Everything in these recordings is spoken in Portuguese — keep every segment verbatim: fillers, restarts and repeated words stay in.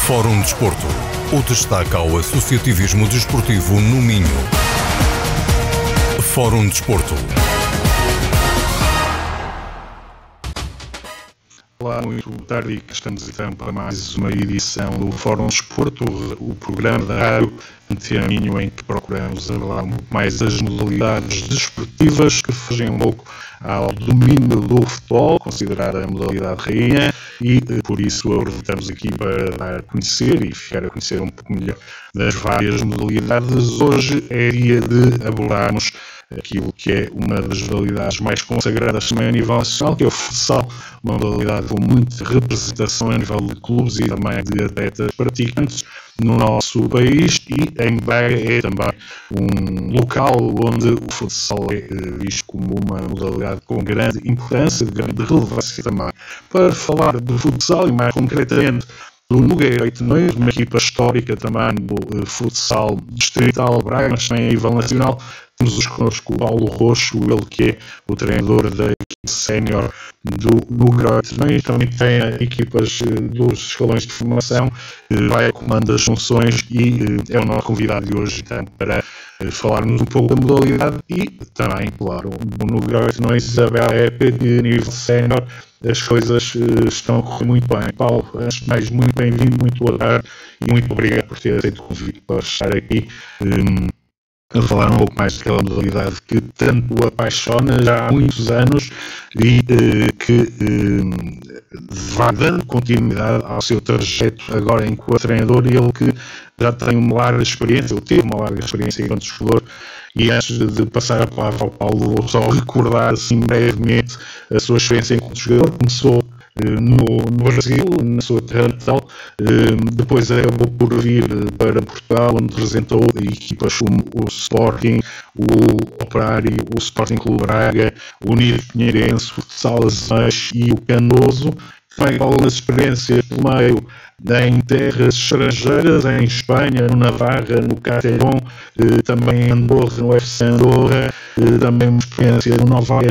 Fórum Desporto, o destaque ao associativismo desportivo no Minho. Fórum Desporto. Olá, muito boa tarde e estamos então para mais uma edição do Fórum Desporto, o programa da rádio Antena Minho em que procuramos abordar muito mais as modalidades desportivas que fogem um pouco ao domínio do futebol, considerada a modalidade rainha, e por isso aproveitamos aqui para dar a conhecer e ficar a conhecer um pouco melhor das várias modalidades. Hoje é dia de abordarmos aquilo que é uma das modalidades mais consagradas também a nível nacional, que é o futsal, uma modalidade com muita representação a nível de clubes e também de atletas praticantes no nosso país, e em Braga é também um local onde o futsal é visto como uma modalidade com grande importância, de grande relevância também. Para falar do futsal e mais concretamente do Nogueira oito Noivos, uma equipa histórica também do futsal distrital Braga, mas também a nível nacional, temos connosco o Paulo Roxo, ele que é o treinador da equipe sénior do Nogueira oito Noivos, também tem equipas dos escalões de formação, vai a comando das funções e é o nosso convidado de hoje então, para falarmos um pouco da modalidade e também, claro, do Nogueira oito Noivos, a bela época de nível sénior. As coisas uh, estão a correr muito bem. Paulo, antes de mais, muito bem-vindo, muito boa tarde e muito obrigado por ter aceito o convite para estar aqui um, a falar um pouco mais daquela modalidade que tanto o apaixona já há muitos anos e uh, que um, vai dando continuidade ao seu trajeto agora enquanto treinador, e ele que já tem uma larga experiência, ele teve uma larga experiência enquanto jogador. E antes de passar a palavra ao Paulo, vou só recordar assim brevemente a sua experiência enquanto jogador. Começou uh, no, no Brasil, na sua terra natal, uh, depois acabou por vir para Portugal, onde representou equipas como o Sporting, o Operário, o Sporting Clube Braga, o Unido Pinheirense, o Futsal Azeméis e o Canoso. Tem algumas experiências pelo meio em terras estrangeiras, em Espanha, no Navarra, no Castellón, eh, também em Andorra, no U F C Andorra, eh, também uma experiência no Novaya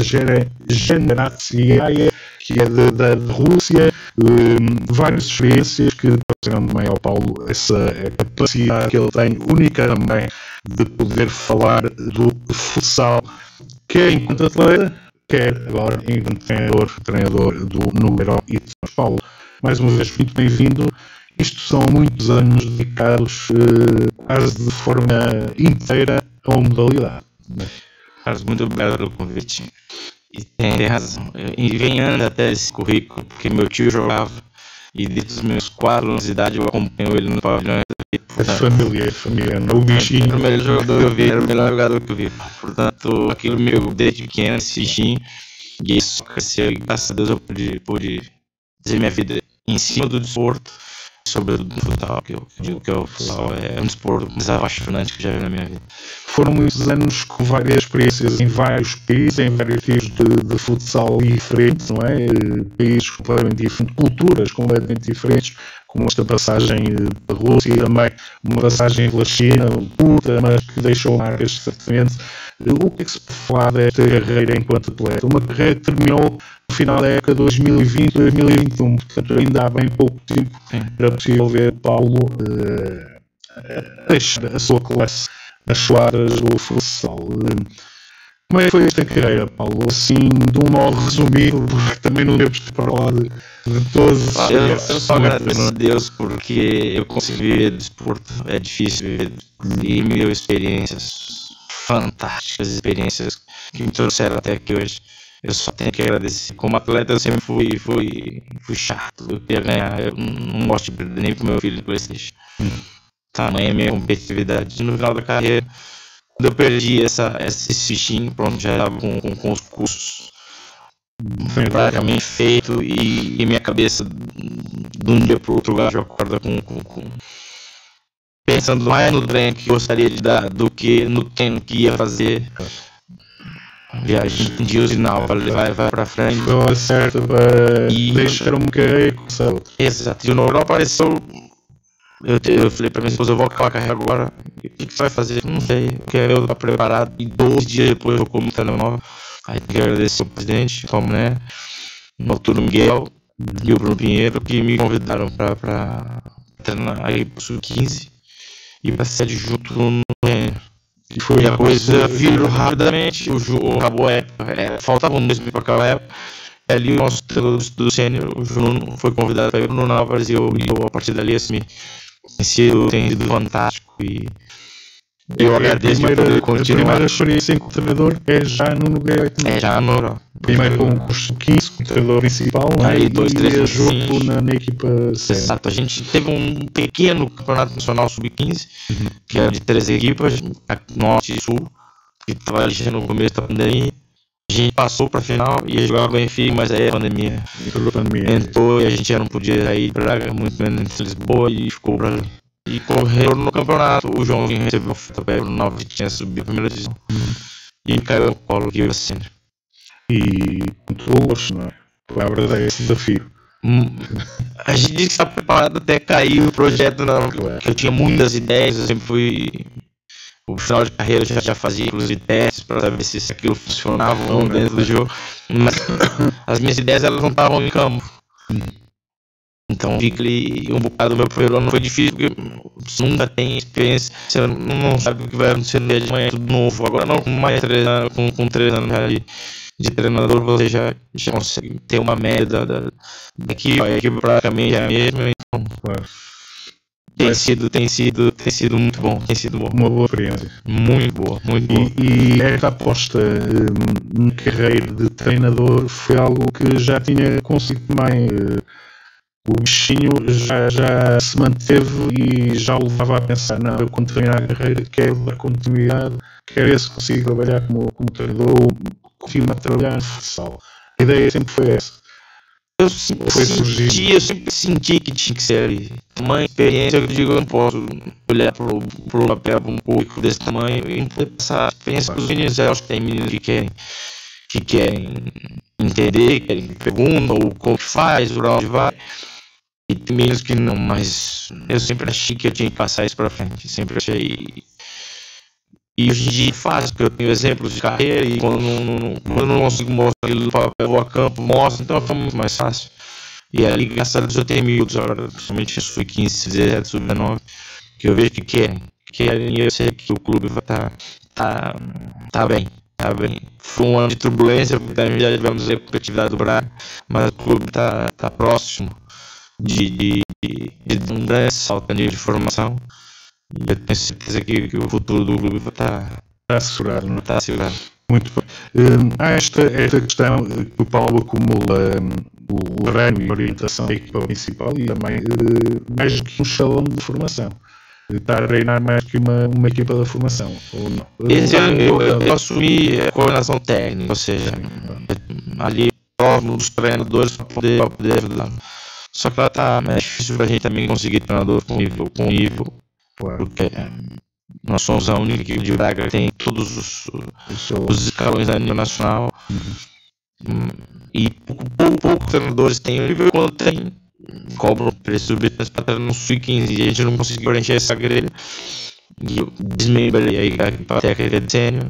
Generatsiaya, que é de, da Rússia, eh, várias experiências que proporcionam também ao Paulo essa capacidade que ele tem única também de poder falar do futsal, quer enquanto atleta, quer agora enquanto treinador, treinador do Nogueira e de Paulo. Mais uma vez, muito bem-vindo. Isto são muitos anos dedicados eh, quase de forma inteira a uma modalidade. Carlos, muito obrigado pelo convite. E tem razão. E vem andando até esse currículo, porque meu tio jogava e desde os meus quatro anos de idade eu acompanho ele no pavilhão. É família, é família, não o bichinho. Era o melhor jogador que eu vi, era o melhor jogador que eu vi. Portanto, aquilo meu, desde pequeno, esse bichinho, e isso cresceu, e graças a Deus eu pude, pude dizer minha vida em cima do desporto, sobretudo no futsal, que eu digo que o futsal é um desporto mais apaixonante que eu já vi na minha vida. Foram muitos anos com várias experiências em vários países, em vários tipos de, de futsal diferentes, não é? Países completamente diferentes, culturas completamente diferentes, como esta passagem da Rússia e também uma passagem pela China, curta, mas que deixou marcas certamente. O que é que se pode falar desta carreira enquanto atleta? Uma carreira que terminou no final da época dois mil e vinte, dois mil e vinte e um, portanto ainda há bem pouco tempo para possível ver Paulo uh, deixar a sua classe nas soares do futsal. Como é que foi esta carreira, Paulo? Assim, de um modo resumido, porque também não devemos ter para falar de, de todos. Eu, eu só agradeço a Deus porque eu consegui viver do desporto. É difícil viver e me deu experiências fantásticas, experiências que me trouxeram até aqui hoje. Eu só tenho que agradecer. Como atleta eu sempre fui, fui, fui chato. Eu queria ganhar, eu não gosto de perder nem pro meu filho do PlayStation. Hum. Tamanha minha competitividade. No final da carreira, quando eu perdi essa, esse bichinho, pronto, já estava com, com, com os cursos praticamente feito e, e minha cabeça de um dia para o outro já acorda com, com, com pensando mais no treino que gostaria de dar do que no treino que ia fazer. Viagem de usinal, vai, vai pra frente. Foi uma certa para e... deixar um carreira com saúde. Exato, e o Nogueira apareceu. Eu, eu falei pra minha esposa, eu vou acabar a carreira agora. O que, que você vai fazer? Não sei, porque eu tava preparado. E doze dias depois eu vou como telemóvel. Aí tem que agradecer o presidente, a mulher, o Arthur Miguel e o Bruno Pinheiro, que me convidaram pra, pra treinar aí pro sub quinze e pra ser adjunto no Renner. E foi a coisa virou rapidamente, o jogo acabou a época, é, faltava um mês pra acabar a época. Ali o nosso treinador do sênior, o Juno, foi convidado para ir no Álvares e eu, e eu a partir dali assim, tem sido, tem sido fantástico e eu é, agradeço por poder continuar. A primeira experiência em treinador é já no Nogueira oito nove. É já no primeiro com o curso quinze, como treinador principal, aí né? dois, e três jogo na, na equipa sénior. Exato, a gente teve um pequeno campeonato nacional sub quinze, uhum. que era de três equipas, norte e sul, que estava ali no começo da pandemia. A gente passou para a final e ia jogar com o Benfica, mas aí a pandemia, a pandemia entrou e a gente já não podia ir para Braga, muito menos em Lisboa, e ficou para ali. E correu no campeonato, o João recebeu oferta para o nove que tinha subido a primeira divisão. Uhum. E caiu no colo que ia assim. E com todo o gosto, não é? Palavras é esse desafio. Hum, a gente disse que está preparado até cair o projeto, não. Claro. Que eu tinha muitas ideias, eu sempre fui. O final de carreira eu já, já fazia inclusive testes para saber se aquilo funcionava ou não dentro do jogo. Mas as minhas ideias elas não estavam em campo. Hum. Então vi que um bocado do meu primeiro ano foi difícil, porque você nunca tem experiência, você não sabe o que vai acontecer no dia de manhã, tudo novo. Agora não, com mais três anos, com, com três anos de, de treinador, você já, já consegue ter uma média da, da, da equipe, a equipe praticamente é a mesma, então claro. tem, sido, tem, sido, tem sido muito bom, tem sido bom. Uma boa experiência. Muito boa, muito boa. E, e esta aposta um, na carreira de treinador foi algo que já tinha conseguido também. Uh, O bichinho já, já se manteve e já o levava a pensar, não, eu quando terminar a carreira quero dar continuidade, quero ver se consigo trabalhar como, como treinador ou confirmo a trabalhar no futsal. A ideia sempre foi essa. Eu, foi senti, eu sempre senti que tinha que ser ali. Uma experiência, eu digo, eu não posso olhar para o papel um público desse tamanho e não poder passar a experiência para os meninos. Eu acho que tem meninos que querem, que querem entender, querem perguntar ou como que faz, para onde vai. E tem meninos que não, mas eu sempre achei que eu tinha que passar isso pra frente, sempre achei. E hoje em dia é fácil, porque eu tenho exemplos de carreira e quando não, não, quando eu não consigo mostrar ele, eu vou a campo, mostro, então fica muito mais fácil. E ali, graças a Deus, eu tenho miúdos agora, principalmente sub quinze, dezessete, sub dezenove, que eu vejo que querem, querem e eu sei que o clube vai estar tá, tá, tá bem. Tá bem. Foi um ano de turbulência, porque também já tivemos a competitividade do Braga, mas o clube tá, tá próximo de, de, de, de um grande salto a nível de formação. E eu tenho certeza que, que o futuro do clube vai estar tá assegurado. Não tá assegurado. Muito bem. Um, há esta, esta questão que o Paulo acumula um, o treino e a orientação da equipa principal e também uh, mais do que um escalão de formação. Está a treinar mais que uma, uma equipa da formação, ou não? Esse ano eu, eu, eu assumi a coordenação técnica, ou seja, ali próximo dos treinadores para poder, pra poder ajudar. Só que lá tá é difícil para a gente também conseguir treinador com nível, com nível claro. Porque nós somos a única equipe de Braga que tem todos os, os escalões a nível nacional. Uhum. E pouco, pouco, pouco treinadores têm o nível quando tem. Cobram preço exorbitantes para estar no sub quinze e a gente não conseguiu encher essa grelha. E eu desmembrei a equipe técnica de sênior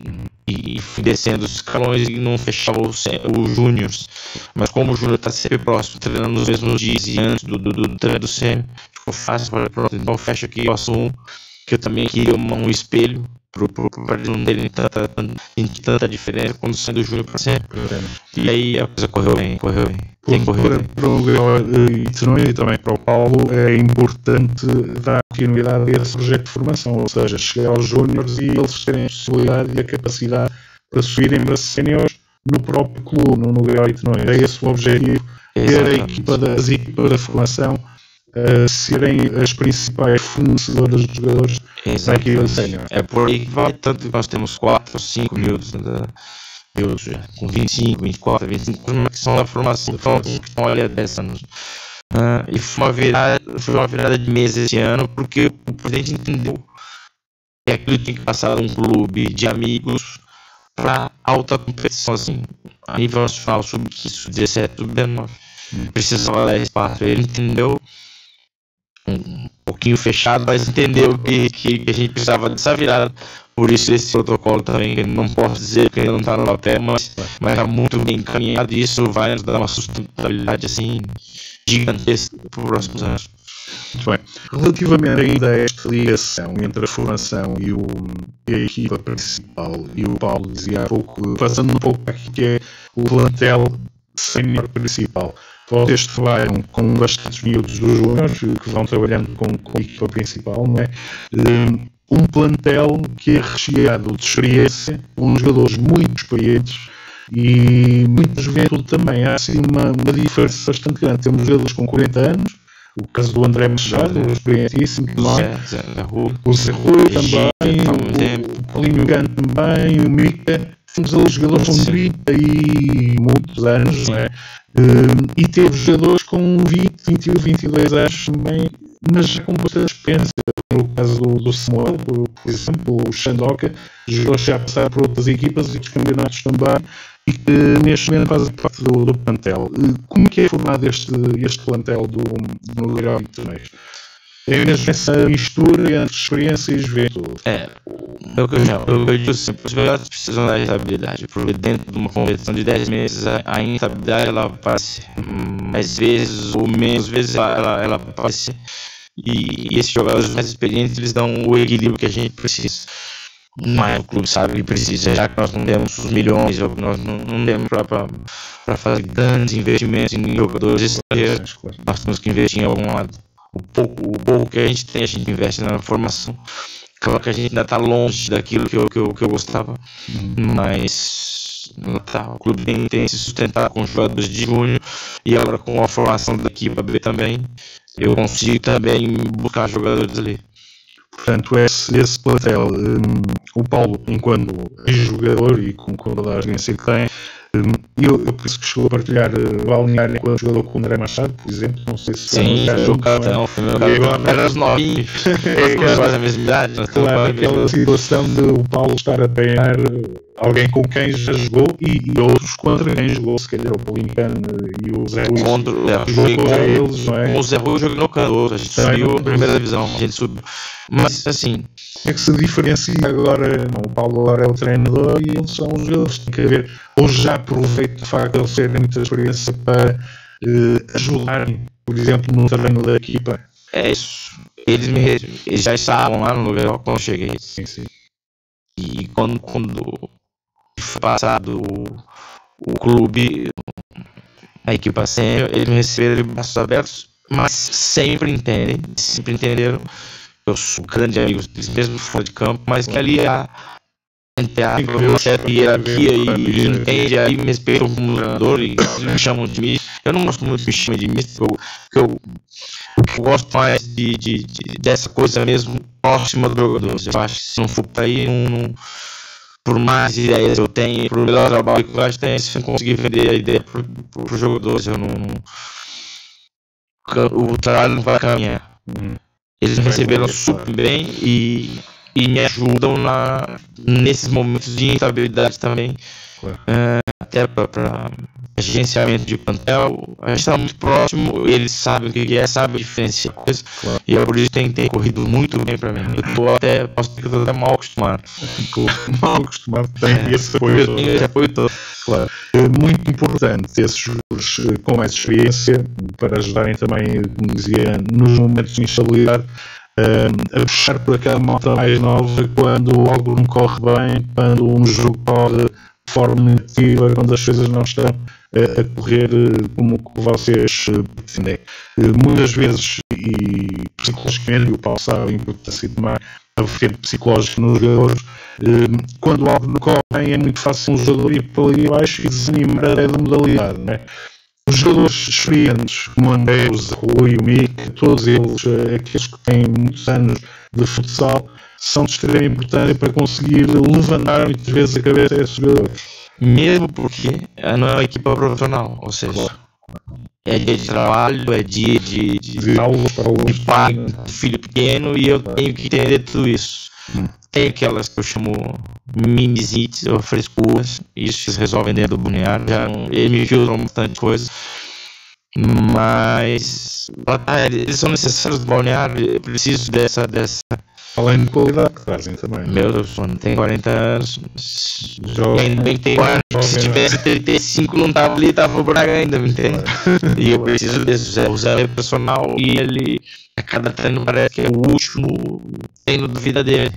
e fui descendo os escalões e não fechava os júniors. Mas como o júnior está sempre próximo, treinando nos mesmos dias e antes do, do, do treino do sênior, ficou fácil. Falei, pronto, então fecha aqui, passo um, que eu também queria um, um espelho para não terem tanta, tanta diferença quando sai do júnior para sênior. E aí a coisa correu bem, correu bem. Tem que correr bem. Para o Grêmio e também para o Paulo é importante dar continuidade a esse projeto de formação, ou seja, chegar aos júniores e eles terem a possibilidade e a capacidade para subirem para séniores no próprio clube, no Grêmio e não é esse o objetivo, ter a equipa da, as equipas da formação a serem as principais fornecedoras de jogadores da equipa sénior. É por aí que vai, tanto que nós temos quatro ou cinco miúdos miúdos com vinte e cinco, vinte e quatro, vinte e cinco que são da formação, então, que estão ali há dez anos. Uh, e foi uma, virada, foi uma virada de mesa esse ano, porque o presidente entendeu que aquilo tinha que passar de um clube de amigos para alta competição, assim, a nível nacional, sub quinze, sub dezessete, sub dezenove. Hum. Precisava dar espaço. Ele entendeu, um pouquinho fechado, mas entendeu que, que, que a gente precisava dessa virada. Por isso esse protocolo também, não posso dizer que ele não está no papel, mas está muito bem encaminhado e isso vai nos dar uma sustentabilidade assim gigantesca para os próximos anos. Muito bem. Relativamente ainda a esta ligação entre a formação e, o, e a equipa principal, e o Paulo dizia há pouco, passando um pouco aqui que é o plantel sénior principal. Vocês trabalham com bastantes miúdos dos júniores que vão trabalhando com, com a equipa principal, não é? Um plantel que é recheado de experiência, com jogadores muito experientes e muita juventude também. Há assim uma, uma diferença bastante grande. Temos jogadores com quarenta anos, o caso do André Machado, experientíssimo, o Zé, o Zé Rui também, o Paulinho Gant também, o Mica. Temos ali jogadores com trinta e muitos anos, não é? Uh, e teve jogadores com vinte, vinte e um, vinte e dois anos também, mas já com bastante experiência. No caso do, do Samuel, por, por exemplo, o Xandoca, jogadores já passaram por outras equipas e dos campeonatos também, e que neste momento fazem parte do, do plantel. Uh, como é que é formado este, este plantel do, do Legal de Torneios? É mesmo essa mistura entre experiência e juventude. É, eu, eu, eu digo sempre, os melhores precisam da estabilidade, porque dentro de uma competição de dez meses, a instabilidade ela aparece mais vezes ou menos vezes ela, ela, ela aparece, e, e esses jogadores mais experientes eles dão o equilíbrio que a gente precisa. Mas o clube sabe que precisa, já que nós não temos os milhões, ou nós não, não temos para fazer grandes investimentos em jogadores estrangeiros, nós temos que investir em algum lado. O pouco, o pouco que a gente tem, a gente investe na formação. Claro que a gente ainda está longe daquilo que eu, que eu, que eu gostava, uhum. mas tá, o clube tem, tem se sustentado com jogadores de junho e agora com a formação da equipe B também, eu consigo também buscar jogadores ali. Portanto, esse, esse plantel, um, o Paulo, enquanto jogador e com, com toda a experiência que tem, um, eu, eu penso que chegou a partilhar uh, balneário enquanto jogador com o André Machado, por exemplo, não sei se... Sim, o cartão, foi meu cartão, era os novinhos, quase a mesma idade. Claro, aquela situação de o Paulo estar a treinar alguém com quem já jogou e, e outros contra quem jogou, se calhar o Paulinho e o Zé Rui. Contra, jogou contra eles, não é? O Zé Rui jogou no Canoas, a gente subiu a primeira divisão, a gente subiu. Mas assim, é que se diferencia agora, não, o Paulo agora é o treinador e eles são os jogadores. Tem que haver, ou já aproveito o facto de eles terem muita experiência para uh, ajudarem, por exemplo, no treino da equipa. É isso. Eles, me, eles já estavam lá no lugar quando eu cheguei. Sim, sim. E quando, quando foi passado o, o clube, a equipa sênior, eles me receberam de braços abertos, mas sempre entendem, sempre entenderam. Eu sou grande amigo deles, mesmo fora de campo, mas que ali há uma certa hierarquia e eles entendem, aí me respeitam como treinador e me chamam de mister. Eu não gosto muito de me chamar de mister, porque eu, eu gosto mais de, de, de, dessa coisa mesmo próxima do jogador. Eu acho que se não for para aí, não, não, por mais ideias eu tenho, por melhor trabalho que eu acho que tem, se eu conseguir vender a ideia para os jogadores, eu não, não, o trabalho não vai caminhar. Uhum. Eles me receberam super bem e, e me ajudam na, nesses momentos de instabilidade também. Claro. Uh, até para agenciamento de plantel, a gente está muito próximo, eles sabem o que é, sabem diferenciar coisas, claro. E é por isso que tem, tem corrido muito bem para mim. Eu estou até, posso dizer que eu estou até mal acostumado. Mal acostumado, tem esse apoio todo. Esse apoio todo. Claro. É muito importante esses jogadores com mais experiência para ajudarem também, como dizia, nos momentos de instabilidade, a puxar por aquela malta mais nova quando algo não corre bem, quando um jogo corre de forma negativa, quando as coisas não estão a correr como vocês pretendem. Muitas vezes, e psicologicamente, o Paulo sabe a importância de mais a vertente psicológica nos jogadores, quando algo não corre bem é muito fácil um jogador ir para ali abaixo e desanimar a da modalidade, não é? Os jogadores experientes, como o André, o Zé Rui, o Mica, todos eles, aqueles que têm muitos anos de futsal, são de extrema importância para conseguir levantar muitas vezes a cabeça a esses jogadores. Mesmo porque não é uma equipa profissional, ou seja, claro. É dia de trabalho, é dia de, de, de aula para o pai, filho pequeno, e eu tenho que entender tudo isso. Hum. Tem aquelas que eu chamo mimisites ou frescuras, isso eles resolvem dentro do balneário, já eles me filtram bastante coisa, mas eles são necessários do balneário, eu preciso dessa, dessa além de qualidade que trazem também. Meu Deus, mano, tem quarenta anos. Joga, ainda bem que tem quarenta. Se tivesse trinta e cinco, não tava ali, tava o Braga ainda, me entende? E eu preciso desse. O Zé é personal e ele é cada treino parece que é o último treino da vida dele.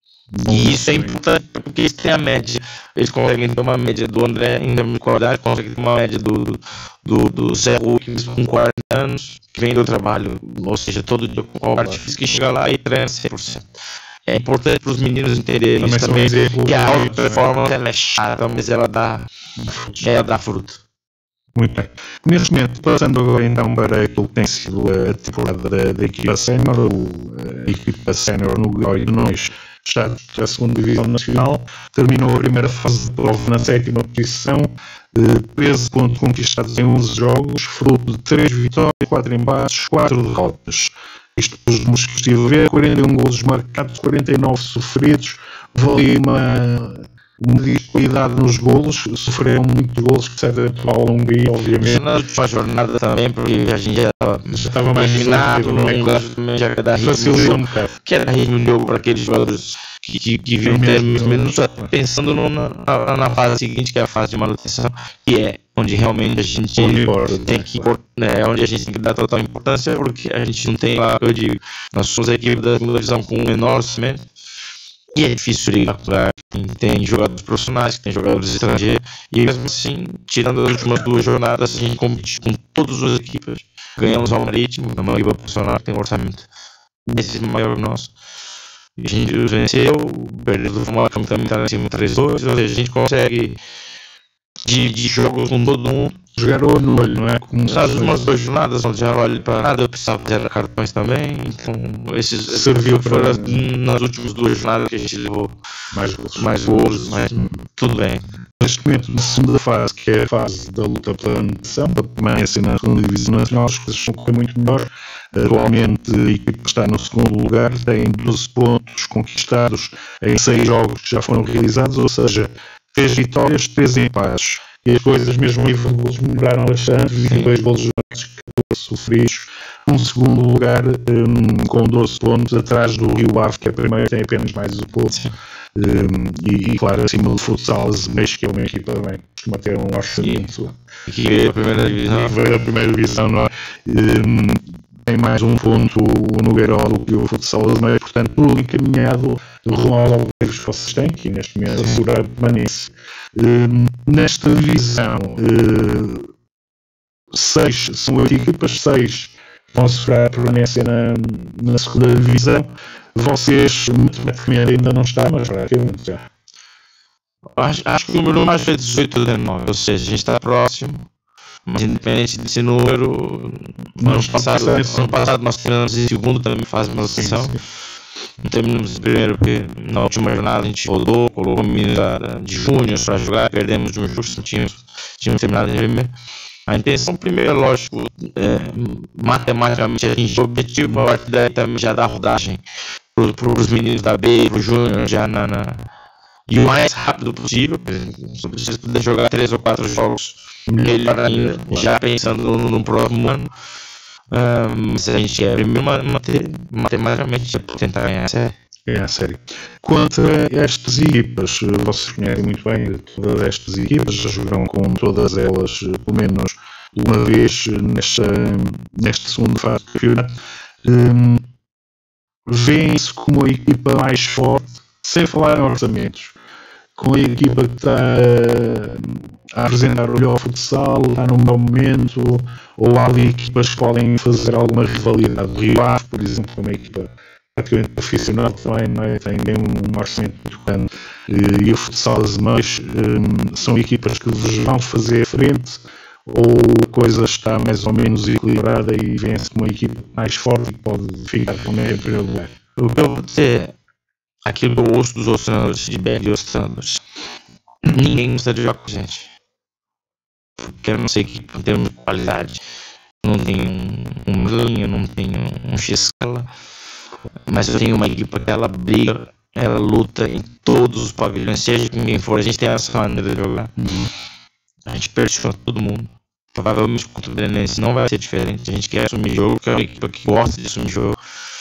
E isso é importante porque eles têm a média. Eles conseguem ter uma média do André em termos de qualidade, conseguem ter uma média do, do, do Zé Wilkins com quarenta anos, que vem do trabalho, ou seja, todo dia com qual parte física, que chega lá e treina cem por cento. É importante para os meninos entenderem isso também, que a alta performance ela é chata, mas ela dá, ela dá fruto. Muito bem. Neste momento, passando agora então para aquilo que tem sido a temporada da, da equipa sénior, a equipa sénior no Goi de Nós está na segunda divisão nacional, terminou a primeira fase de prova na sétima posição, treze pontos conquistados em onze jogos, fruto de três vitórias, quatro empates, quatro derrotas. Isto nos estive a ver, quarenta e um golos marcados, quarenta e nove sofridos, valia uma, uma disparidade nos golos, sofreram muitos golos que serve ao longo aí, obviamente. Na última jornada também, porque a gente já estava, já estava mais eliminado, não é? Já era facilitou um bocado. Que era ritmo de jogo para aqueles jogadores que, que, que vinham ter menos, pensando no, na, na fase seguinte, que é a fase de manutenção, que é onde realmente a gente tem que, né, onde a gente tem que dar total importância, porque a gente não tem lá, eu digo, nós somos a equipe da divisão com um menor orçamento, e é difícil ligar para quem tem jogadores profissionais, que tem jogadores estrangeiros, e mesmo assim, tirando as últimas duas jornadas, a gente compete com todas as equipes, ganhamos ao Marítimo, uma equipe profissional que tem um orçamento esse maior que o nosso. A gente venceu, perdeu do Famalicão também está em cima três a dois, ou seja, a gente consegue de, de jogos com todo mundo. Jogar olho no olho, não é? Como nas últimas duas jornadas, não já olho para nada, eu precisava fazer cartões também, então esses serviu para nas últimas duas jornadas que a gente levou mais gols, mais gols, mas tudo bem. Neste momento, na segunda fase, que é a fase da luta pela manutenção, para permanecer na segunda divisão nacional, as coisas estão a correr muito melhor. Atualmente, a equipe que está no segundo lugar tem doze pontos conquistados em seis jogos que já foram realizados, ou seja, três vitórias, três empates. E as coisas, mesmo o nível de golos, melhoraram bastante, vinte e dois golos jogados, catorze sofridos. Um segundo lugar, um, com doze pontos, atrás do Rio Ave, que é primeiro, tem apenas mais o Porto. Um, e, e, claro, acima do Futsal, Azeméis, que é uma equipa também, costuma ter um orçamento. Que veio a primeira divisão. Veio a primeira divisão, não é? Um, tem mais um ponto o Nogueiró do que o Futsal Azeméis, portanto, tudo encaminhado rumo aos objetivos que vocês têm, que neste momento assegurar a permanência. Um, nesta divisão, uh, seis são oito equipas, seis vão assegurar a permanência na, na segunda divisão. Vocês, matematicamente, ainda não está, mas praticamente já. Acho, acho que o número mais é dezoito a dezenove, ou seja, a gente está próximo, mas independente desse número, no ano passado, ano passado nós terminamos em segundo, também faz uma sessão. Não terminamos em primeiro, porque na última jornada a gente rodou, colocou meninos de junho para jogar, perdemos de um jogo, tínhamos, tínhamos terminado em primeiro. A intenção primeiro é lógico, é, matematicamente atingir o objetivo, mas daí também já dá rodagem para os meninos da B, para o Júnior, já na, na. E o mais rápido possível, se vocês puderem jogar três ou quatro jogos, melhor ainda, já pensando no, no próximo ano. Um, se a gente quer primeiro manter, matematicamente tentar ganhar a série. É a série. Quanto a estas equipas, vocês conhecem muito bem todas estas equipas, já jogaram com todas elas pelo menos uma vez nesta, nesta segunda fase do campeonato. Um, Vêem-se como a equipa mais forte, sem falar em orçamentos, com a equipa que está a apresentar o melhor futsal, está no melhor momento, ou há ali equipas que podem fazer alguma rivalidade. O Rio Ave, por exemplo, é uma equipa praticamente profissional também, não é? Tem um orçamento muito grande, e o futsal Azeméis um, são equipas que vos vão fazer frente, ou a coisa está mais ou menos equilibrada e vem-se como uma equipa mais forte e pode ficar também em primeiro lugar. O que eu vou dizer, aquilo que eu ouço dos outros treinadores, de Belo e outros treinadores, ninguém gosta de jogar com a gente, porque eu não sei que em termos de qualidade, não tenho um linha, não tenho um X-Scala, mas eu tenho uma equipa que ela briga, ela luta em todos os pavilhões, seja com quem for, a gente tem essa maneira de jogar. Uhum. A gente pressiona todo mundo. Provavelmente contra o Belenense não vai ser diferente. A gente quer assumir jogo, que é uma equipa que gosta de assumir jogo.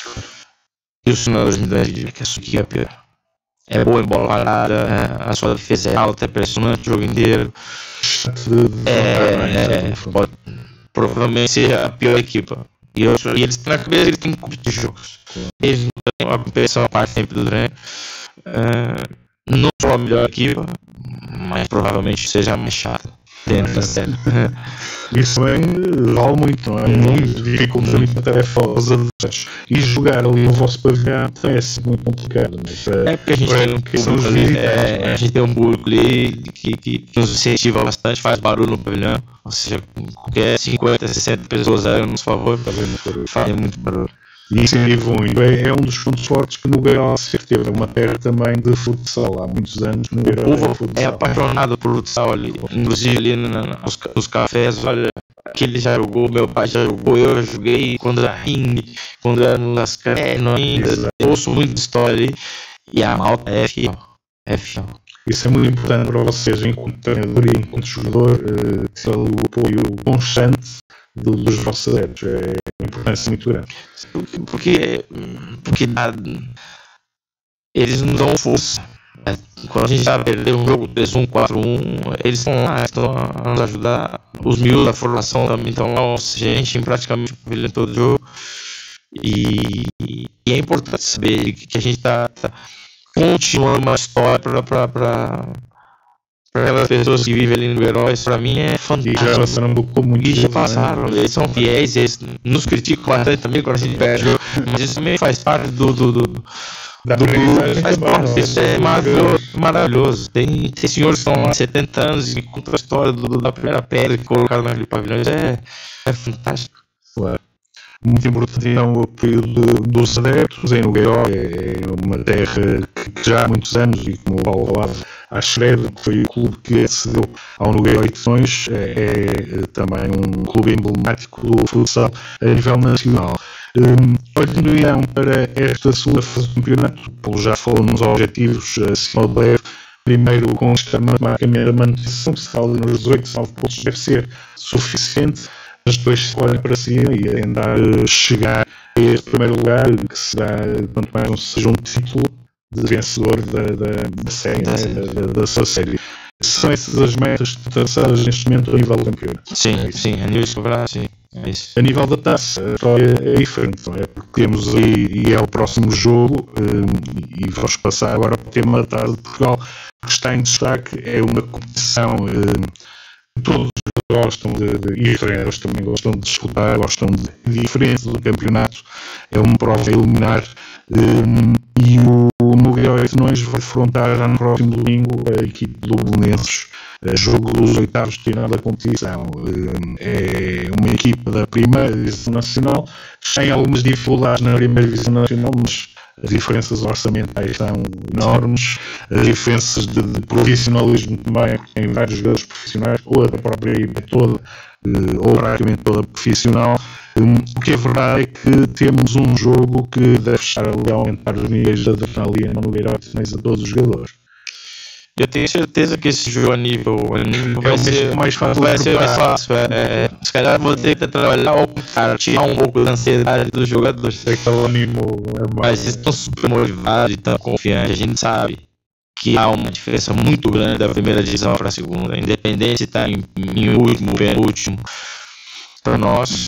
E os treinadores me dão a dica que a sua equipe é pior. É boa em bola parada, a sua defesa é alta, é pressionante o jogo inteiro. É, é, pode provavelmente ser a pior equipa. E, eu, e eles na cabeça eles têm que competir jogos. Eles não têm uma competição a parte sempre do treino. Uh, não sou a melhor equipa, mas provavelmente seja a mais chata dentro da série. Isso também vale muito, não é? Muito dificulta muito a tarefa aos adversários. E jogar ali no vosso pavilhão é sempre muito complicado. Para, é porque a gente tem um público ali, é, a gente tem um público ali que, que, que nos incentiva bastante, faz barulho no pavilhão. Ou seja, qualquer cinquenta, sessenta pessoas aí a nosso favor, fazem muito barulho. E isso é muito. É, é um dos pontos fortes que no Gaiola teve uma terra também de futsal. Há muitos anos no Gaiola. O povo é apaixonado por futsal ali. Inclusive ali na, nos, nos cafés, olha, aquele já jogou, meu pai já jogou, eu já joguei quando era ringue, quando era nas cavernas ainda. Eu ouço muita história ali. E a malta é fiel. É fiel. Isso é muito importante para vocês, enquanto treinador e enquanto jogador, uh, ter o apoio constante do, dos vossos adeptos. É uma importância muito grande. Porque, porque dá, eles não dão força. Quando a gente já perdeu um jogo três um, quatro um, eles estão lá, estão a nos ajudar. Os miúdos da formação também estão lá, a gente praticamente o todo jogo. E, e é importante saber que a gente está tá continuando uma história para para aquelas pessoas que vivem ali no Heróis. Para mim é fantástico. E já passaram do comum, e já passaram, eles são fiéis, eles nos criticam bastante também quando a gente perde, mas isso também faz parte do do, do Da do grupo, faz parte, isso é maravilhoso, maravilhoso. Tem, tem senhores que estão lá há setenta anos e contam a história do, do, da primeira pedra que colocaram naquele pavilhão. Isso é, é fantástico. Claro. Muito importante então o apoio dos adeptos em Nogueiró. É uma terra que já há muitos anos, e como o Paulo falava, a Shred, que foi o clube que acedeu ao Nogueiró Oitões, é, é também um clube emblemático do futsal a nível nacional. Um, olhando então para esta segunda fase do campeonato, Paulo já falou nos objetivos acima do leve. Primeiro, conquistar matematicamente a manutenção, que se fala nos dezoito, dezenove pontos, deve ser suficiente, mas depois se olha para cima e tentar chegar a este primeiro lugar, que será, quanto mais não seja um título de vencedor da, da, da série, da, né, da, da sua série. São essas as metas traçadas neste momento a nível do campeonato? Sim, é sim, a nível de sobrar, sim. É isso. A nível da taça, a história é diferente, não é? Porque temos aí, e é o próximo jogo, um, e vamos passar agora para o tema da Taça de Portugal, que está em destaque, é uma competição um, todos gostam de, de, e os treinadores também gostam de disputar, gostam de, diferente do campeonato, é uma prova a eliminar, um, e o Nogueiró Oitões vai defrontar já no próximo domingo a equipe do Belenenses, jogo dos oitavos de final da competição. É uma equipa da primeira divisão nacional, tem algumas dificuldades na primeira divisão nacional, mas as diferenças orçamentais são enormes, as diferenças de, de profissionalismo também, tem vários jogadores profissionais, ou a própria equipa toda, ou praticamente toda profissional. O que é verdade é que temos um jogo que deve estar a aumentar os níveis da adrenalina no Nogueiró a todos os jogadores. Eu tenho certeza que esse jogo a nível, a nível é vai, ser, mais fácil vai ser mais fácil. É, é, se calhar vou ter que trabalhar ou cara, tirar um pouco da ansiedade dos jogadores. É que o ânimo é mais. Mas eles estão super motivados e estão confiantes. A gente sabe que há uma diferença muito grande da primeira divisão para a segunda. Independente se está em, em último, penúltimo. Para nós,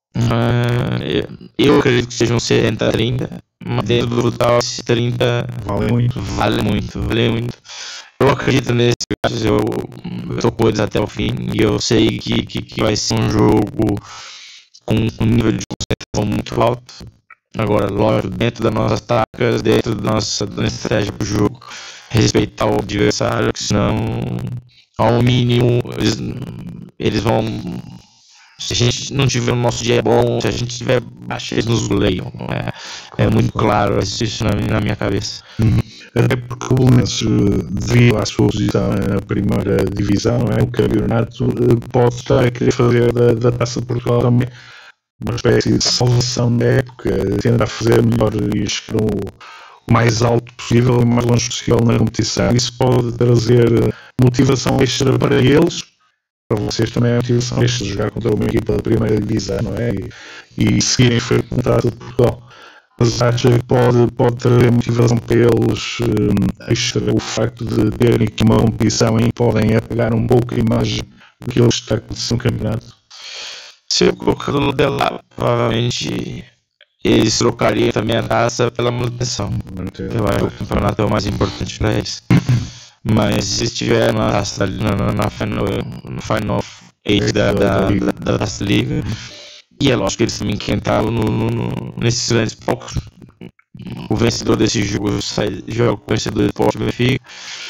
uh, eu acredito que sejam setenta a trinta. Mas dentro do total, esses trinta vale muito. Vale muito, vale muito. Eu acredito nesse caso, eu estou com eles até o fim e eu sei que, que, que vai ser um jogo com um nível de concentração muito alto. Agora, lógico, dentro das nossas táticas, dentro da nossa estratégia para o jogo, respeitar o adversário, que senão, ao mínimo, eles, eles vão. Se a gente não tiver o nosso dia bom, se a gente tiver baixo, eles nos goleiam. É, é muito claro isso na, na minha cabeça. Uhum. Até porque o Belenenses, devido à sua posição na primeira divisão, não é? O campeonato pode estar a querer fazer da, da Taça de Portugal também uma espécie de salvação da época, tentar fazer melhor e chegar o mais alto possível e mais longe possível na competição. Isso pode trazer motivação extra para eles. Para vocês também é motivação extra jogar contra uma equipa da primeira divisão, não é? E, e seguirem frente com a Taça de Portugal. Mas acho que pode, pode trazer motivação para eles um, extra o facto de terem aqui uma competição em que podem apagar um pouco a imagem daquilo que está acontecendo no campeonato. Se eu colocar o Lula lá, provavelmente eles trocariam também a taça pela manutenção. Eu acho que o campeonato é o mais importante para eles. Mas se estiver na taça, na, na, na final, no final eight da, da, da, da taça liga, e é lógico que eles também querem estar no, no, no, nesses grandes palcos. O vencedor desse jogo sai, joga com o vencedor do Porto Benfica.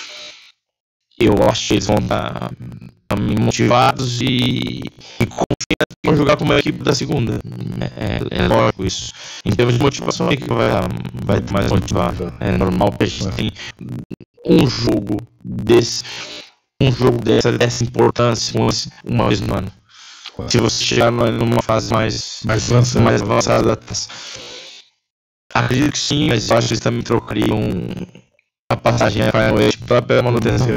Eu acho que eles vão estar motivados e, e confiantes em jogar como a equipe da segunda. É, é lógico isso. Em termos de motivação, a equipe vai, vai ter mais motivada. É normal que a gente tenha um jogo desse, um jogo dessa, dessa importância uma vez no ano. Se você chegar numa fase mais, mais avançada, mais avançada da taça. Acredito que sim, mas eu acho que eles também trocariam a passagem para pela manutenção.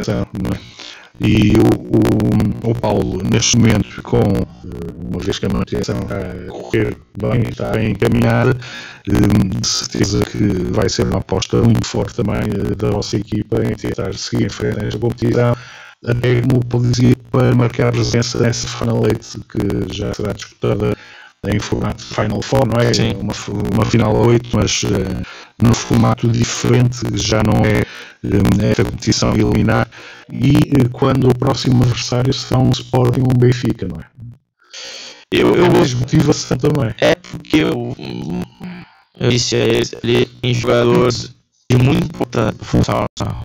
E o, o, o Paulo, neste momento, com uma vez que a manutenção está a correr bem, está bem encaminhada, de certeza que vai ser uma aposta muito forte também da vossa equipa em tentar seguir em frente nesta competição, até como podia para marcar presença nessa Final eight que já será disputada em formato Final Four, não é? Sim. Uma, uma Final oito, mas uh, num formato diferente, já não é um, esta competição eliminar. E uh, quando o próximo adversário será um Sporting ou um Benfica, não é? Eu, eu é mais motivação também. É porque eu, eu disse a eles, ele tem jogadores de muito importante para funcionar.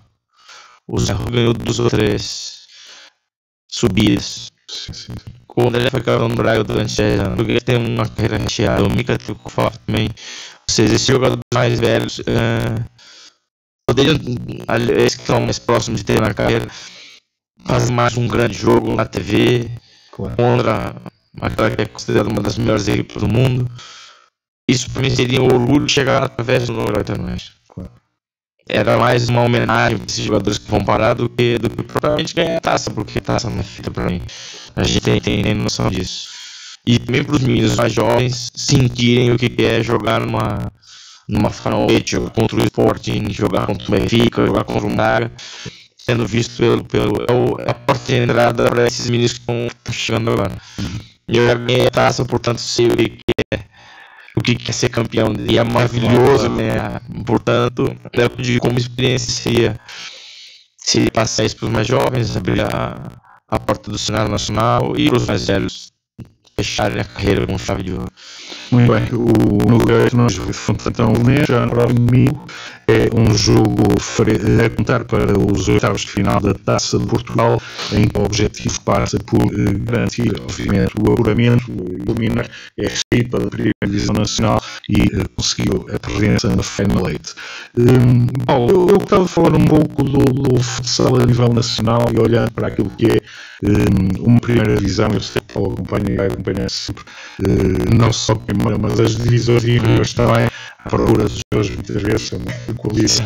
O Zé ganhou duas ou três subidas. Sim, sim, sim. Quando ele foi campeão do Braga durante dez anos, porque ele tem uma carreira recheada. O Mika tem o fato também. Ou seja, esses jogadores mais velhos, uh, poderiam, esses que estão mais próximos de ter na carreira, fazer mais um grande jogo na T V, claro, contra aquela que é considerada uma das melhores equipes do mundo. Isso para mim seria um orgulho de chegar através do número oito anos. Claro. Era mais uma homenagem para esses jogadores que vão parar do que, do que propriamente ganhar a taça, porque a taça não é feita para mim. A gente tem, tem, tem noção disso. E também para os meninos mais jovens sentirem o que é jogar numa, numa Final eight, jogar contra o Sporting, jogar contra o Benfica, jogar contra o Braga, sendo visto pelo, pelo é a porta de entrada para esses meninos que estão chegando agora. Eu já ganhei a taça, portanto sei o que é, o que é ser campeão, e é maravilhoso, né? Portanto, eu digo como experiência seria se passar isso para os mais jovens, abrir a, a porta do cenário nacional, e para os mais velhos fecharem a carreira com chave de ouro. Muito bem, o no lugar que nós então já no domingo é um jogo a contar para os oitavos de final da Taça de Portugal, em que o objetivo passa por uh, garantir, obviamente, o apuramento, eliminar a equipa da primeira divisão nacional e uh, conseguiu a presença na Final eight. Um, Paulo, eu, eu gostava de falar um pouco do, do futsal a nível nacional e olhando para aquilo que é um, uma primeira divisão. Eu sei que o Paulo acompanha e vai acompanhar sempre, uh, não só mas as divisões inferiores também, à procura dos jogadores muitas vezes são muito qualificados.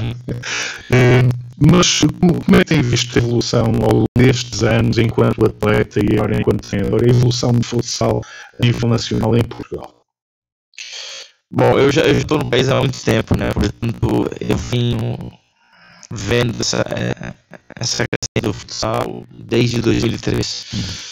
Mas como é que tem visto a evolução ao longo destes anos enquanto atleta e agora enquanto treinador, a evolução do futsal a nível nacional em Portugal? Bom, eu já estou no país há muito tempo, né? Portanto, eu venho vendo essa, essa questão do futsal desde dois mil e três.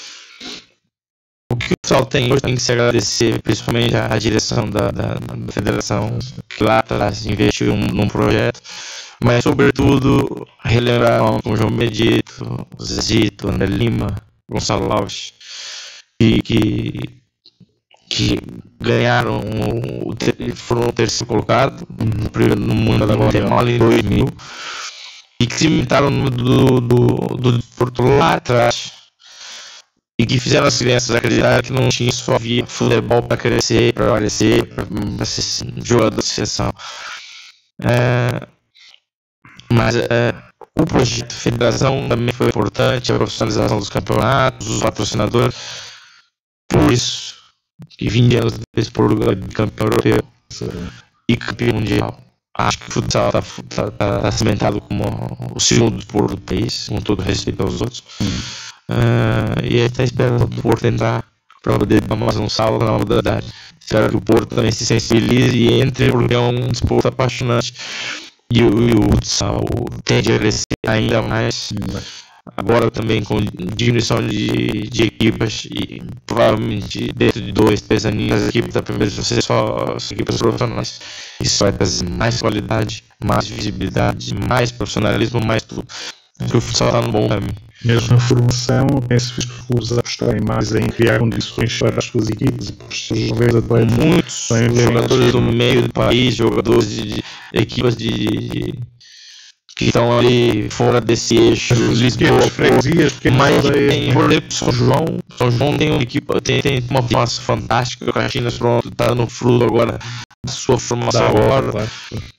O que o futsal tem hoje tem que se agradecer principalmente à direção da, da, da federação, que lá atrás investiu num projeto, mas sobretudo relembrar com o João Medito, o Zezito, André Lima, Gonçalo Alves, que, que, que ganharam, o, foram o terceiro colocado no mundo da Guatemala em dois mil, e que se inventaram do, do, do desporto lá atrás, e que fizeram as crianças acreditar que não tinha só havia futebol para crescer, para aparecer, para ser jogador de seleção. É, mas é, o projeto de federação também foi importante, a profissionalização dos campeonatos, os patrocinadores. Por isso que vinte anos depois Portugal de campeão europeu e campeão mundial. Acho que o futsal está tá, tá, tá cimentado como o segundo desporto do país, com todo respeito aos outros. Hum. Uh, e aí está esperando o Porto entrar para poder dar mais um salto na modalidade. Espero que o Porto também se sensibilize e entre, porque é um desporto apaixonante e o, e o futsal tende a crescer ainda mais. agora também com diminuição de, de equipas e provavelmente dentro de dois, três aninhos as equipes da primeira vão ser só as equipes profissionais. Isso vai trazer mais qualidade, mais visibilidade, mais profissionalismo, mais tudo. Porque o futsal está no bom caminho. Mesmo na formação, tem-se visto os clubes apostarem mais em criar condições para as suas equipes e para os seus jovens atletas. Muitos jogadores do meio do país, jogadores de, de equipas de, de que estão ali fora desse eixo, Lisboa, freguesias, mas tem, por exemplo, São João, São João tem uma equipa, tem, tem uma formação fantástica, o Caxinas pronto, está no fruto agora da sua formação agora.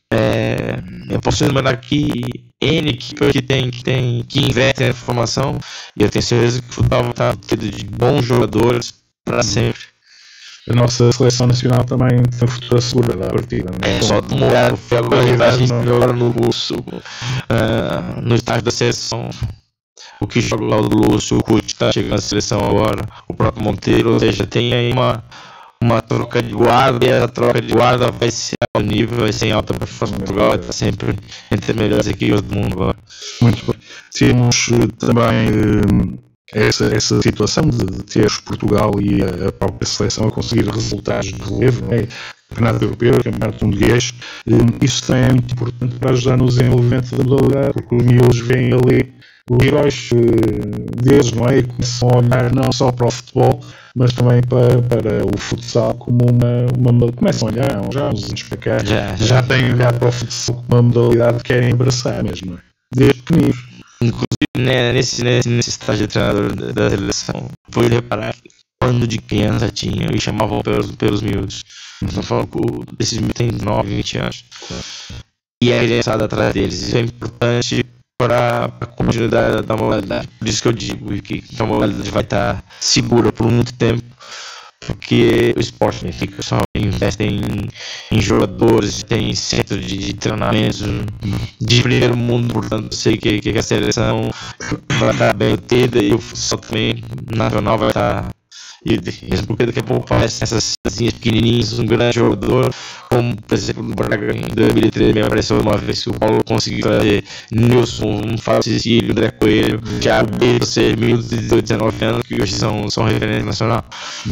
É, eu posso lembrar aqui N equipas que tem, que tem, que investem na formação, e eu tenho certeza que o futebol está tendo de bons jogadores para sempre. A nossa seleção nacional também tem futuro seguro da partida. É, é só demorar, foi agora a gente agora no Lúcio, uh, no estágio da seleção. O que joga lá do Lúcio, o Cuti está chegando na seleção agora, o próprio Monteiro, ou seja, tem aí uma, uma troca de guarda, e a troca de guarda vai ser alto nível, vai ser em alta performance. Portugal vai estar sempre entre as melhores equipes do mundo agora. Muito bem. Temos também uh, essa, essa situação de, de ter Portugal e a, a própria seleção a conseguir resultados de relevo, não é? Campeonato Europeu, Campeonato Português, uh, isso também é muito importante para ajudar no desenvolvimento da modalidade, porque os miúdos veem ali os heróis uh, deles, não é? E começam a olhar não só para o futebol, mas também para, para o futsal como uma, uma começam a olhar já há uns anos para cá, já, já. já têm olhado para o futsal como uma modalidade que querem abraçar mesmo, desde pequeninos. Inclusive nesse, nesse, nesse estágio de treinador da seleção, foi reparar que quando de criança tinha e chamavam pelos, pelos miúdos. Estou falando que esses miúdos têm nove, vinte anos. E a criançada atrás deles. Isso é importante para a continuidade da modalidade. Por isso que eu digo que a modalidade vai estar segura por muito tempo, porque o esporte né, fica só investe em, em jogadores, tem centro de, de treinamento de primeiro mundo, portanto eu sei que, que a seleção vai estar bem tida e o futsal também nacional vai estar. E mesmo porque daqui a pouco aparecem essas casinhas pequenininhas, um grande jogador, como por exemplo no Braga em dois mil e treze me apareceu uma vez que o Paulo conseguiu fazer Nilson, Fábio Cecílio, André Coelho, Thiago Beto, seis mil e dezenove anos que hoje são, são referência nacional.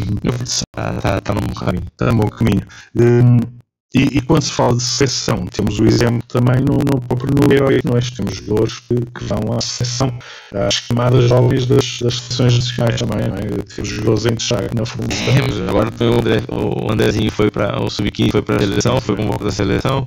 Está tá, tá no bom caminho. Está no bom caminho. Hum, e, e quando se fala de seleção, temos o exemplo também no, no próprio no Herói, nós temos jogadores que, que vão à seleção, às camadas jovens das, das seleções nacionais também, não é? Temos jogadores em destaque na formação. É, agora foi o, André, o Andrezinho foi para o sub quinze, foi para a seleção, foi convocado da seleção.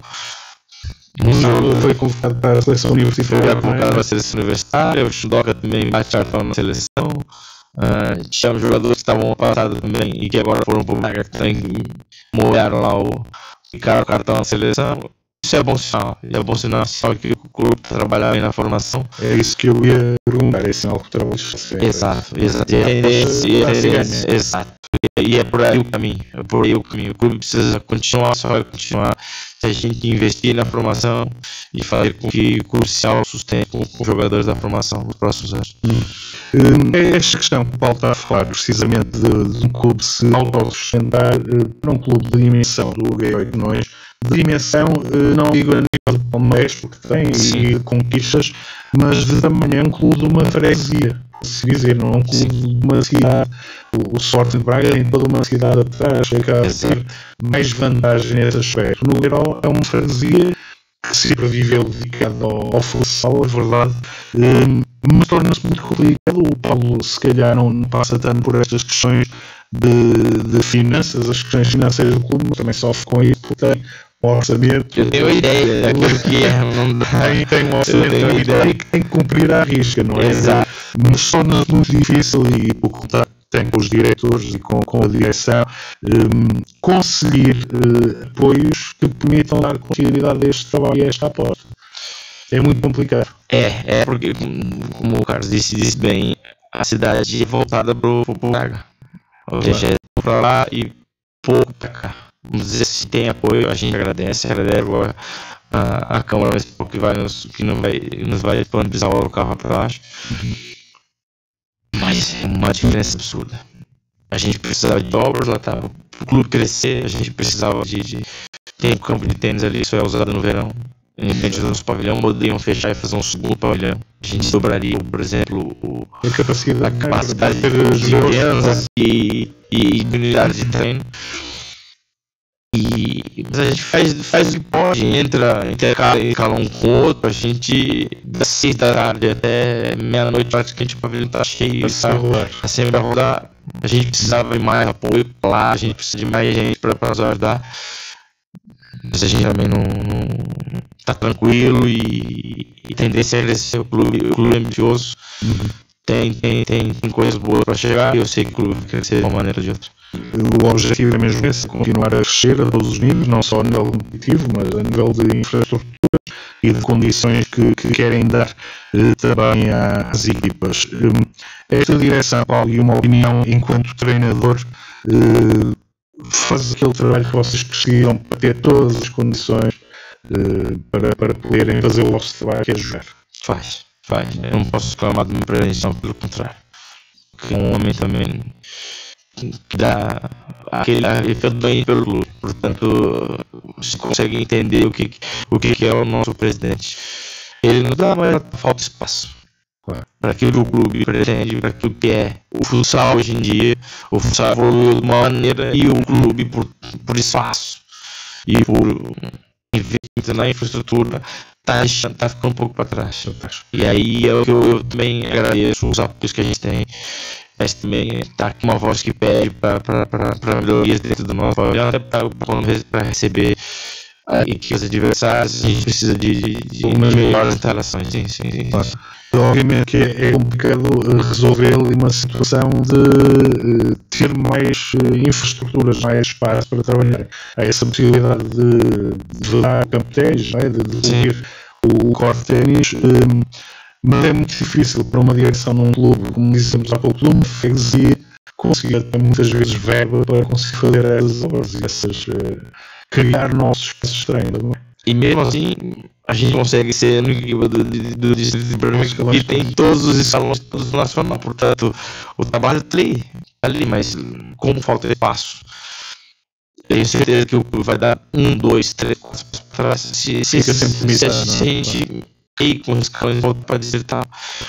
Um foi convocado para a seleção universitária. Foi convocado para a seleção universitária, o Chudoca também vai estar na seleção. Uh, tivemos jogadores que estavam passados também e que agora foram para o Braga, que também molharam lá o ficaram o cartão na seleção. Isso é bom sinal, e é bom sinal só que o clube está trabalhando bem na formação. É isso que eu ia perguntar, é sinal que o trabalho está Exato, exato. É, é, é, exato. E é por aí o caminho, é por aí o caminho. O clube precisa continuar, só vai continuar se a gente investir na formação e fazer com que o crucial sustente com os jogadores da formação nos próximos anos. Hum. É esta questão que o Paulo está a falar, precisamente de, de um clube se autossustentar para um clube de dimensão do H oito nós, de dimensão, não digo a nível de Palmeiras, porque tem Sim. e conquistas, mas de tamanho é um clube de uma freguesia, se dizer, não é um clube Sim. de uma cidade. O, o Sorte de Braga tem toda uma cidade atrás, que acaba de ter mais vantagem nesse aspecto. No geral, é uma freguesia que sempre viveu dedicado ao, ao futsal, é verdade, um, mas torna-se muito complicado. O Paulo, se calhar, não passa tanto por estas questões de, de finanças, as questões financeiras do clube, mas também sofre com isso, porque tem um orçamento. Eu tenho ideia daquilo que é, não dá. Tem, tem um orçamento e tem, tem que cumprir à risca, não é? Exato. Mas torna-se muito difícil e o contato tem com os diretores e com, com a direção, um, conseguir uh, apoios que permitam dar continuidade a este trabalho e a esta aposta. É muito complicado. É, é porque, como o Carlos disse, disse bem, a cidade é voltada para o Braga. Ou seja, é para lá e pouco para cá. Vamos dizer, se tem apoio, a gente agradece, agradece a, a, a Câmara Municipal que, vai nos, que não vai, nos vai disponibilizar o carro para baixo. Uhum. Mas é uma diferença absurda. A gente precisava de obras lá, tá? O clube crescer, a gente precisava de, de ter um campo de tênis ali, isso é usado no verão. em frente do nosso pavilhão, poderiam fechar e fazer um segundo pavilhão. A gente dobraria, por exemplo, o, a capacidade, a capacidade de vendas e, e de unidades de treino. E mas a gente faz, faz o que pode, entra, intercala um com o outro, a gente das seis da tarde até meia-noite praticamente o pavilhão tá cheio, tá, tá sempre a rodar. A gente precisava de mais apoio lá, a gente precisa de mais gente para nos ajudar. Mas a gente também não, não tá tranquilo e, e tendência a crescer. O clube, o clube é ambicioso, uhum. tem, tem, tem, tem coisas boas para chegar e eu sei que o clube vai crescer de uma maneira ou de outra. O objetivo é mesmo esse, continuar a crescer a todos os níveis, não só a nível competitivo, mas a nível de infraestrutura e de condições que, que querem dar eh, também às equipas. Eh, esta direção, Paulo, e uma opinião enquanto treinador, eh, faz aquele trabalho que vocês precisam para ter todas as condições eh, para, para poderem fazer o vosso trabalho, que é jogar. Faz, faz. Eu não posso reclamar de uma prevenção, pelo contrário. Porque é um homem também que dá aquele efeito bem pelo clube. Portanto, você consegue entender o que, o que é o nosso presidente. Ele não dá mais falta de espaço. Claro. Para aquilo que o clube pretende, para aquilo que é o futsal hoje em dia. O futsal evoluiu de uma maneira e o clube, por, por espaço e por investimento na infraestrutura, está tá ficando um pouco para trás. E aí é o que eu, eu também agradeço os apoios que a gente tem. Mas também está aqui uma voz que pede para melhorias dentro do nosso pavilhão, até para receber equipes adversárias. A gente precisa de, de, de melhores instalações. Sim, sim, sim. Claro. Obviamente que é complicado resolver ali uma situação de ter mais infraestruturas, mais espaço para trabalhar. Há essa possibilidade de, de dar campeões, né? de desenvolver o corte de ténis. Um, Mas é muito difícil para uma direção num clube, como dizemos há pouco, numa freguesia, conseguir até muitas vezes verba para conseguir fazer essas obras e essas, uh, criar novos espaços estranhos. Não é? E mesmo assim, a gente consegue ser no equipe do, do, do distrito de Birmingham e tem todos os escalões do nacional. Portanto, o trabalho está ali, ali, mas como falta espaço. Tenho certeza que o clube vai dar um, dois, três, quatro passos para trás. Se, se, se, se, se a gente e com os caras voltam para desertar.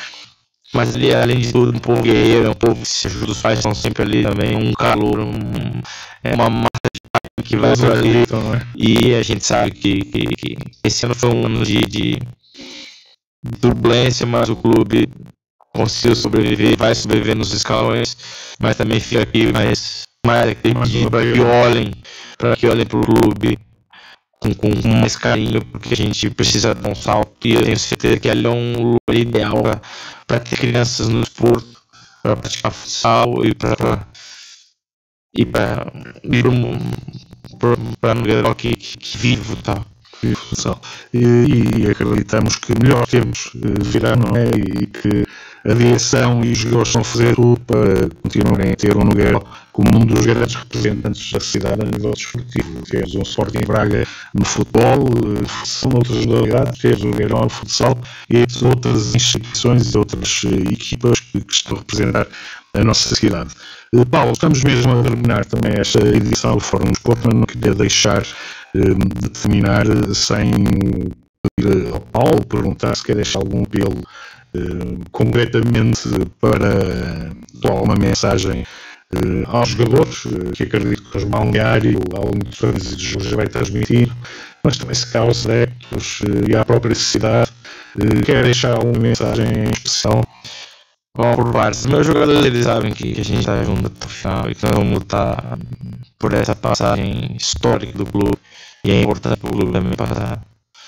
Mas ali, além de tudo, um povo guerreiro, um povo que se ajuda, os pais estão sempre ali também, um calor, um, é uma massa de que vai por ali. E a gente sabe que, que, que esse ano foi um ano de, de turbulência, mas o clube conseguiu sobreviver, vai sobreviver nos escalões, mas também fica aqui mais, mais aquele pedido para que olhem, para que olhem para o clube Com, com mais carinho, porque a gente precisa dar um salto e eu tenho certeza que ali é um lugar ideal para ter crianças no esporte, para praticar futsal e para e para ir para um lugar que, que vive futsal. E, e acreditamos que melhor temos virá, não é? E que a direção e os jogadores vão fazer tudo para continuarem a ter um lugar como um dos grandes representantes da cidade a nível desportivo. Temos um Sporting Braga no futebol, são outras modalidades, temos o Gueirão no futsal e outras instituições e outras equipas que, que estão a representar a nossa cidade. Paulo, estamos mesmo a terminar também esta edição do Fórum do Desporto, mas não queria deixar de terminar sem pedir ao Paulo perguntar se quer deixar algum apelo uh, concretamente para uh, uma mensagem uh, aos jogadores, uh, que acredito que os balneário, ao longo dos anos e dos jogos já vai transmitir, mas também se caso os adeptos uh, e à própria sociedade, uh, quer deixar alguma mensagem em especial. Bom, por partes, os meus jogadores eles sabem que, que a gente está junto até o final e que nós vamos lutar por essa passagem histórica do clube e é importante para o clube também passar.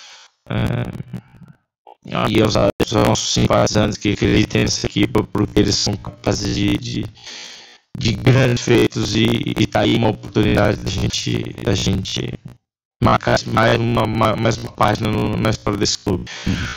Uh, e aos, aos nossos simpatizantes que acreditem nessa equipa porque eles são capazes de, de, de grandes feitos e está aí uma oportunidade da gente, da gente marcar mais uma, mais uma página no, na história desse clube.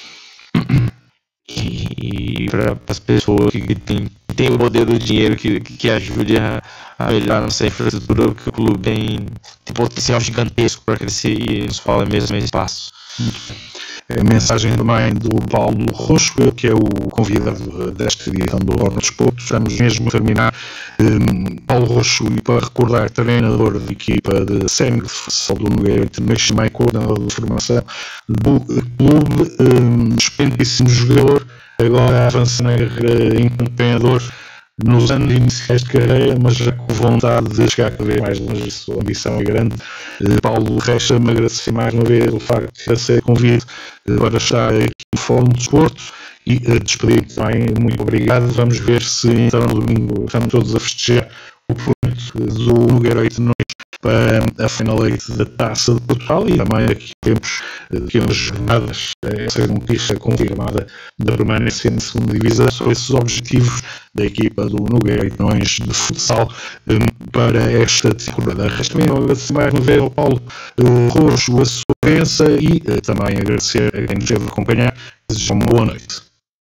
E para as pessoas que tem, tem o poder do dinheiro que, que ajude a, a melhorar nossa infraestrutura, porque o clube tem, tem potencial gigantesco para crescer e nos fala mesmo em espaço. A mensagem também do Paulo Roxo, que é o convidado desta edição do Fórum Desporto. Estamos mesmo a terminar. Um, Paulo Roxo, e para recordar, treinador de equipa de sénior de futsal do Nogueira, também chamei coordenador de formação do clube, um, experientíssimo jogador, agora avança na carreira enquanto treinador nos anos iniciais de carreira, mas já com vontade de chegar cada vez mais longe. A sua ambição é grande. Uh, Paulo, resta-me agradecer mais uma vez o facto de ser convite uh, para estar aqui no Fórum do Desporto e uh, despedir também. Muito obrigado. Vamos ver se então no domingo estamos todos a festejar o ponto do Nogueira oito noite para a Final oito da Taça de Portugal, e também aqui temos aqui umas jornadas, essa conquista confirmada da permanência na segunda divisão. São esses objetivos da equipa do Nogueira oito noite de futsal um, para esta temporada. Resta-me agradecer mais uma vez ao Paulo uh, Roxo a sua presença e uh, também agradecer a quem nos esteve a acompanhar. Desejo uma boa noite.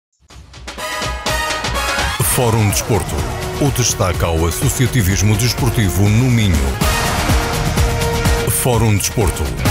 Fórum Desporto, o destaque ao associativismo desportivo no Minho. Fórum Desporto.